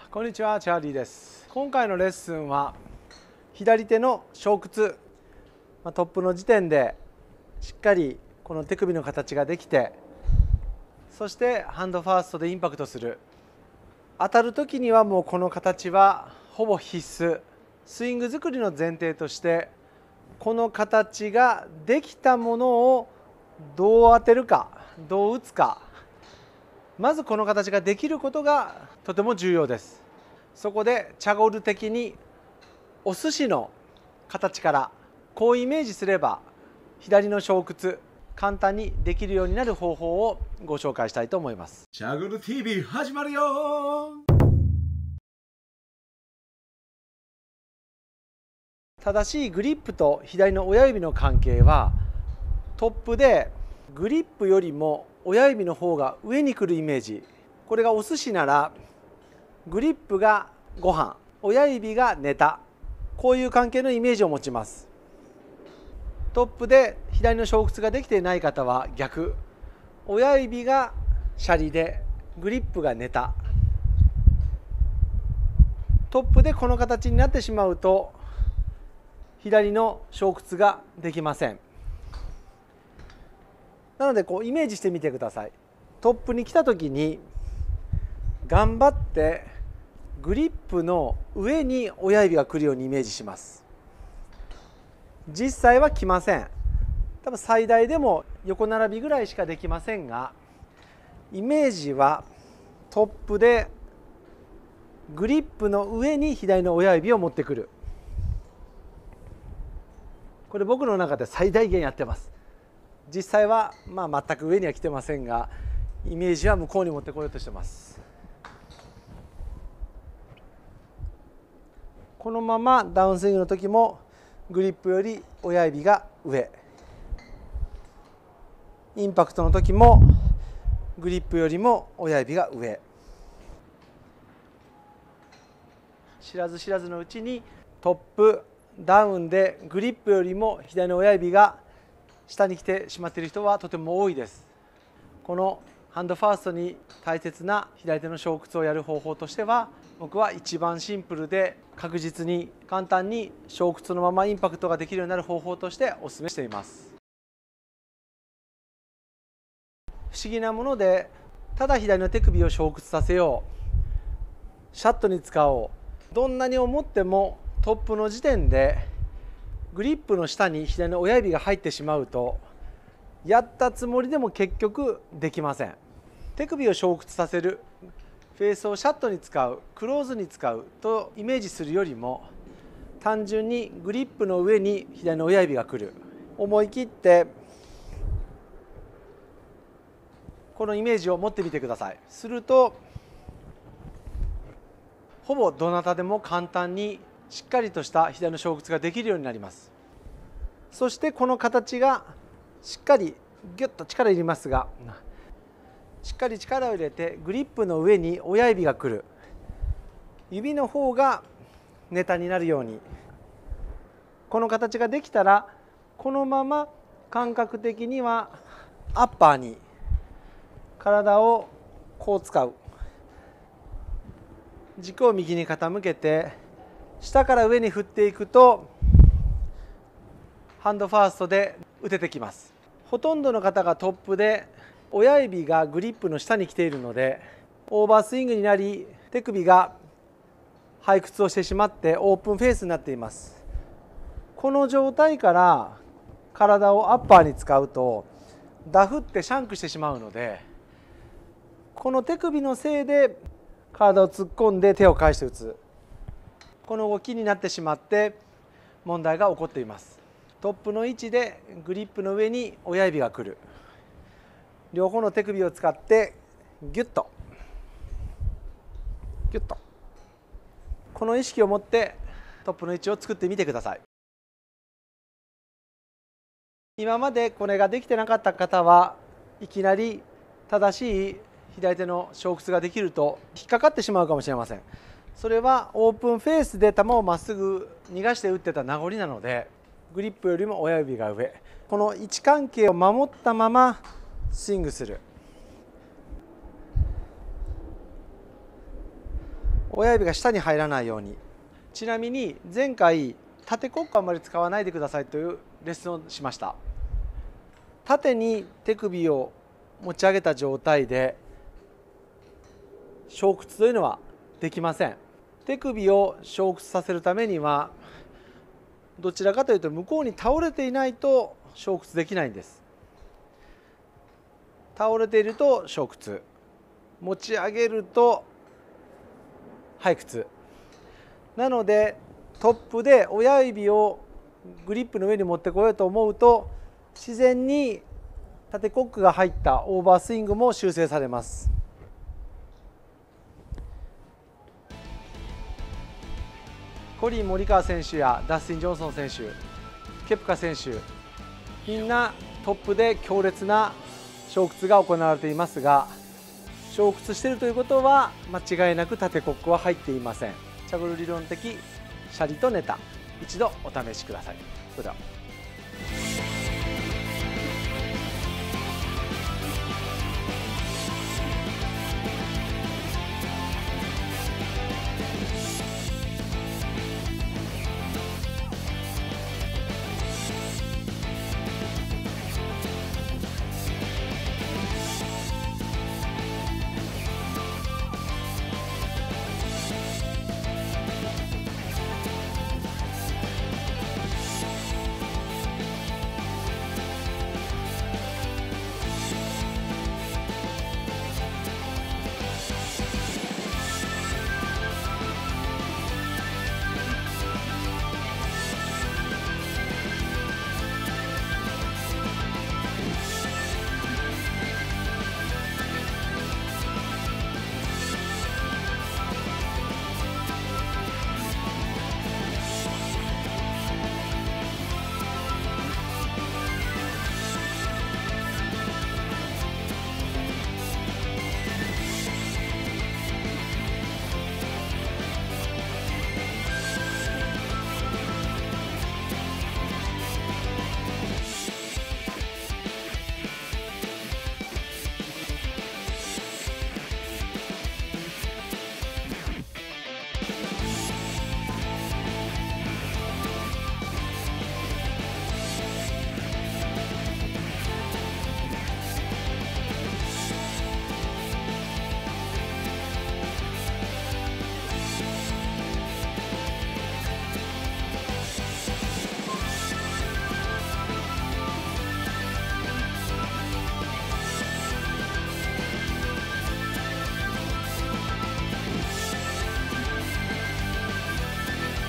こんにちは、チャーリーです。今回のレッスンは左手の小屈、トップの時点でしっかりこの手首の形ができて、そしてハンドファーストでインパクトする。当たる時にはもうこの形はほぼ必須。スイング作りの前提としてこの形ができたものをどう当てるか、どう打つか、まずこの形ができることがとても重要です。そこでチャゴル的にお寿司の形からこうイメージすれば左の小屈簡単にできるようになる方法をご紹介したいと思います。 チャゴル TV 始まるよ。 正しいグリップと左の親指の関係はトップでグリップよりも親指の方が上に来るイメージ。これがお寿司ならグリップがご飯、親指がネタ、こういう関係のイメージを持ちます。トップで左の小屈ができていない方は逆、親指がシャリでグリップがネタ。トップでこの形になってしまうと左の小屈ができません。なのでこうイメージしてみてください。トップに来た時に頑張ってグリップの上に親指が来るようにイメージします。実際は来ません。多分最大でも横並びぐらいしかできませんが、イメージはトップでグリップの上に左の親指を持ってくる。これ僕の中で最大限やってます。実際は全く上には来てませんが、イメージは向こうに持ってこようとしてます。このままダウンスイングの時もグリップより親指が上、インパクトの時もグリップよりも親指が上。知らず知らずのうちにトップダウンでグリップよりも左の親指が下に来てしまっている人はとても多いです。このハンドファーストに大切な左手の小屈をやる方法としては、僕は一番シンプルで確実に簡単に小屈のままインパクトができるようになる方法としてお勧めしています。不思議なもので、ただ左の手首を小屈させよう、シャットに使おう、どんなに思ってもトップの時点でグリップの下に左の親指が入ってしまうと、やったつもりでも結局できません。手首を小屈させる、フェースをシャットに使う、クローズに使うとイメージするよりも、単純にグリップの上に左の親指が来る。思い切ってこのイメージを持ってみてください。するとほぼどなたでも簡単にしっかりとした左の小屈ができるようになります。そしてこの形がしっかりギュッと力入れますが、しっかり力を入れてグリップの上に親指が来る。指の方がネタになるように、この形ができたらこのまま感覚的にはアッパーに体をこう使う。軸を右に傾けて下から上に振っていくとハンドファーストで打ててきます。ほとんどの方がトップで親指がグリップの下に来ているので、オーバースイングになり手首が背屈をしてしまってオープンフェースになっています。この状態から体をアッパーに使うとダフってシャンクしてしまうので、この手首のせいで体を突っ込んで手を返して打つ、この動きになってしまって問題が起こっています。トップの位置でグリップの上に親指が来る。両方の手首を使ってギュッとギュッと、この意識を持ってトップの位置を作ってみてください。今までこれができてなかった方はいきなり正しい左手の小屈ができると引っかかってしまうかもしれません。それはオープンフェースで球をまっすぐ逃がして打ってた名残なので、グリップよりも親指が上、この位置関係を守ったままスイングする。 親指が下に入らないように。ちなみに前回縦コックあんまり使わないでくださいというレッスンをしました。縦に手首を持ち上げた状態で小屈というのはできません。手首を小屈させるためにはどちらかというと向こうに倒れていないと小屈できないんです。倒れていると小屈、持ち上げると背屈なので、トップで親指をグリップの上に持ってこようと思うと自然に縦コックが入ったオーバースイングも修正されます。コリン・モリカワ選手やダスティン・ジョンソン選手、ケプカ選手、みんなトップで強烈な小屈が行われていますが、小屈しているということは間違いなく縦コックは入っていません。チャグル理論的シャリとネタ、一度お試しください。それでは。